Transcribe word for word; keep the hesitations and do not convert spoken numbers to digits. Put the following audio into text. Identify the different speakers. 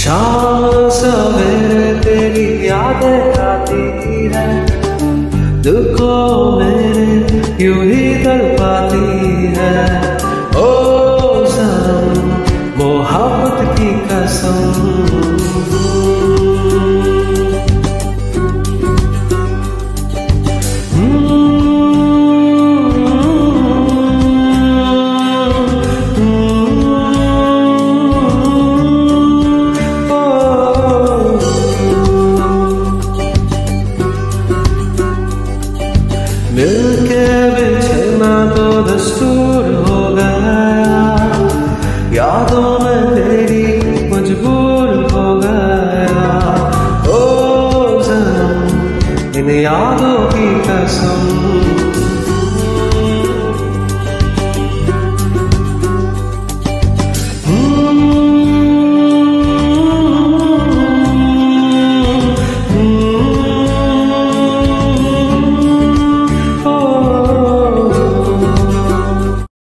Speaker 1: शाम सवेरे तेरी यादें आती है, दिल को मेरे यूं ही तड़पाती है। ओ सनम मोहब्बत की कसम, मिलके बिछड़ना तो दस्तूर हो गया, यादों